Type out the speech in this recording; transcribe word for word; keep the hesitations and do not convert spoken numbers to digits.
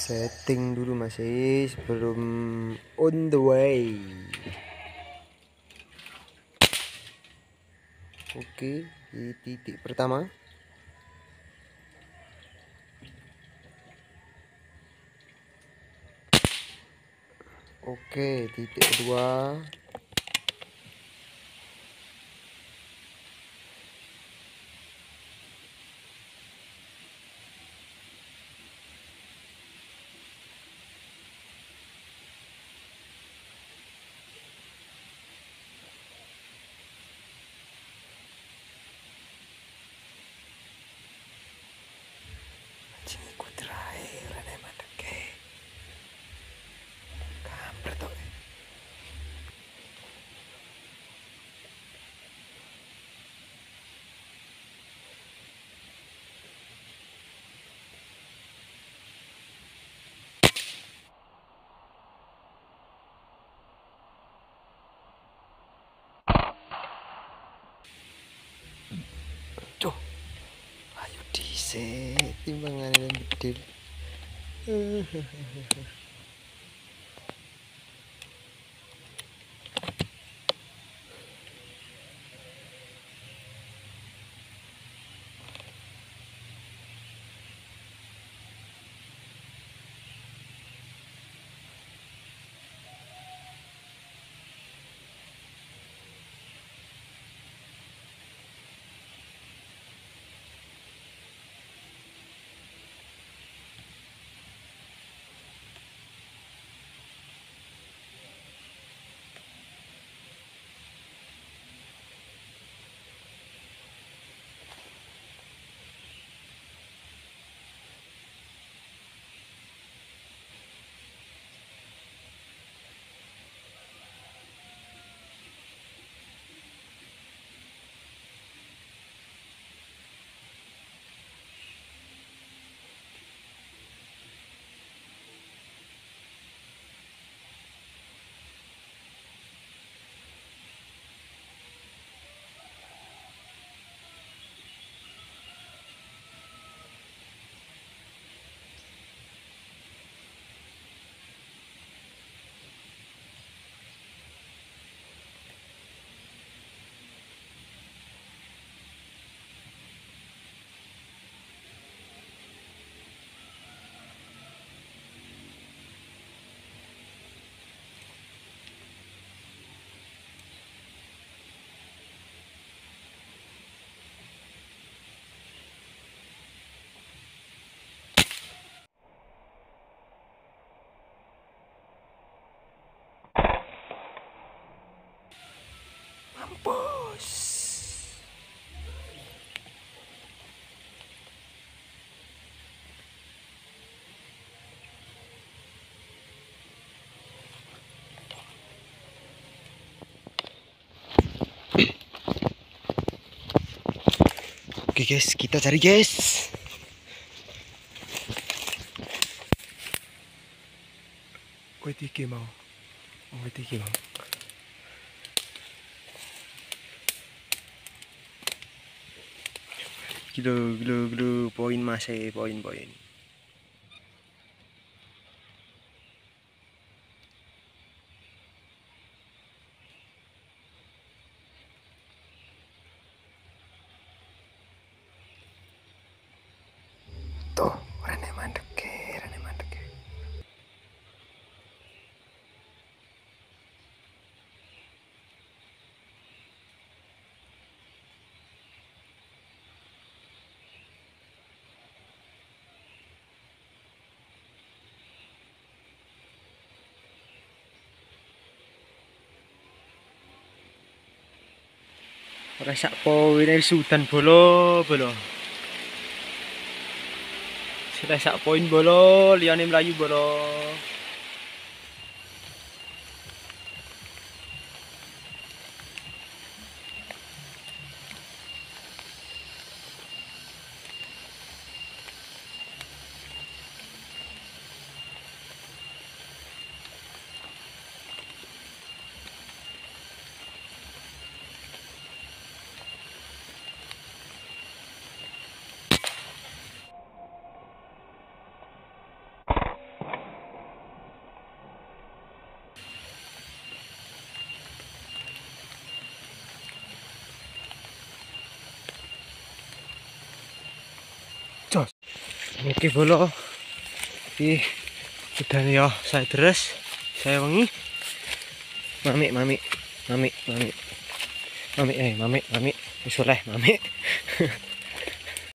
Setting dulu masih sebelum on the way. Oke, di titik pertama. Oke, titik kedua. Cingku terakhir ada mandeke. Kampret tuh. Duh, ayo dhisik timbangan yang bedil. Mampus. Oke guys, kita cari guys. W T G mau. W T G mau. Gilo, gilo, gilo, poin masih, poin, poin. Tuh, rene mandek, rene mandek. Resak poin dari Sultan bolo bolo. Resak poin bolo, liane melayu bolo. Oke bolo. Ih, udah ya saya terus. Saya wangi. Mami, mami, mami, mami. Mami, eh, mami, mami. Wis oleh, mami.